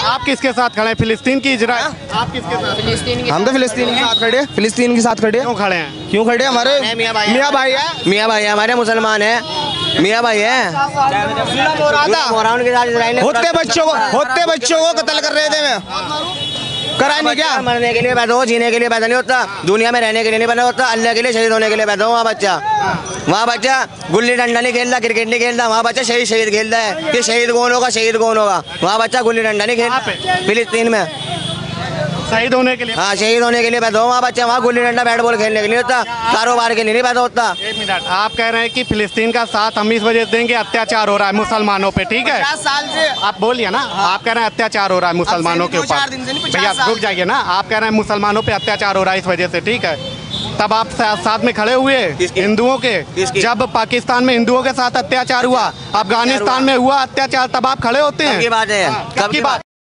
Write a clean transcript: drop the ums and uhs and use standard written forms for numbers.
आप किसके साथ खड़े हैं, फिलिस्तीन की इजराइल? आप किसके साथ? फिलिस्तीन। हम तो फिलिस्तीन के साथ खड़े, फिलिस्तीन के साथ खड़े। क्यों खड़े हैं? क्यों खड़े? हमारे मियाँ भाई है, मियाँ भाई हमारे मुसलमान है, मियाँ भाई है। होते बच्चों को कत्ल कर रहे थे, मैं करा नहीं क्या? मरने के लिए पैदा हो, जीने के लिए पैदा नहीं होता, दुनिया में रहने के लिए नहीं पैदा होता, अल्लाह के लिए शहीद होने के लिए पैदा हो। वहाँ बच्चा गुल्ली डंडा नहीं खेलता, क्रिकेट नहीं खेलता, वहाँ बच्चा शहीद खेलता है कि शहीद कौन होगा। वहाँ बच्चा गुल्ली डंडा नहीं खेलता, फिलिस्तीन में शहीद होने के लिए। हाँ, शहीद होने के लिए पैदा हो वहाँ बच्चा। वहाँ गुल्ली डंडा बैट बॉल खेलने के लिए होता, कारोबार के लिए नहीं पैदा होता। एक मिनट, आप कह रहे हैं कि फिलिस्तीन का साथ हम इस वजह से देंगे, अत्याचार हो रहा है मुसलमानों पे, ठीक है? 50 साल से आप बोलिए ना, आप कह रहे हैं अत्याचार हो रहा है मुसलमानों के ऊपर। भैया रुक जाइए ना, आप कह रहे हैं मुसलमानों पे अत्याचार हो रहा है इस वजह से, ठीक है? तब आप साथ में खड़े हुए हिंदुओं के, जब पाकिस्तान में हिंदुओं के साथ अत्याचार हुआ, अफगानिस्तान में हुआ अत्याचार, तब आप खड़े होते हैं? बात है, कब की बात?